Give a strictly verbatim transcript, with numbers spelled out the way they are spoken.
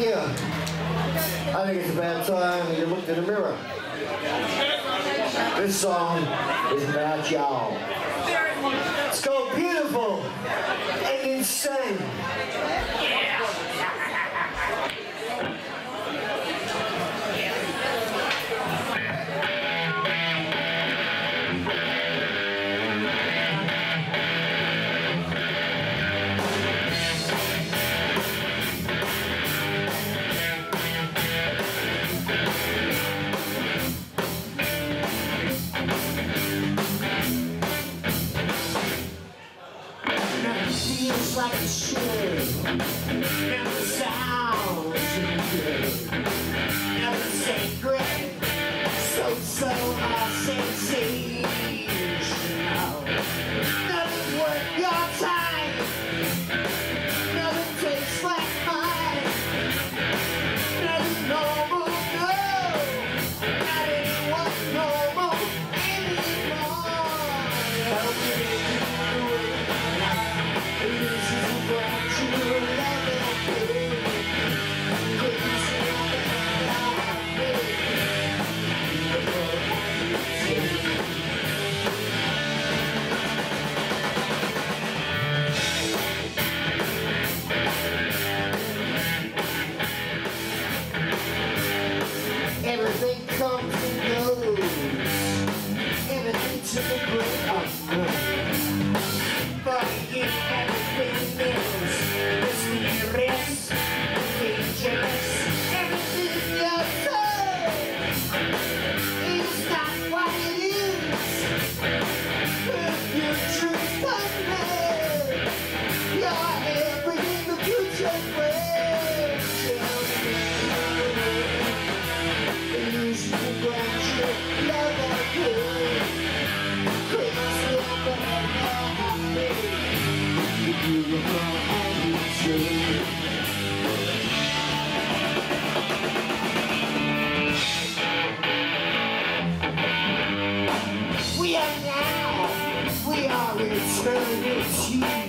you. I think it's about time you looked in the mirror. This song is about y'all. It's called Beautiful and Insane. Feels like it should. Never sounds good. Never sacred. So so or sensational. Nothing worth your time. Nothing tastes like mine. Nothing normal, no. Not anyone normal anymore. Help me do it. This is about you, love it, crazy about it. Everything comes and goes. Everything to the brink of no. But if everything is mysterious, dangerous, everything you say is not what it is. If you truth unmade, you're everything the future brings. Illusion of grandeur, love and pain, crazy about happy, beautiful and insane. We are now, we are eternity.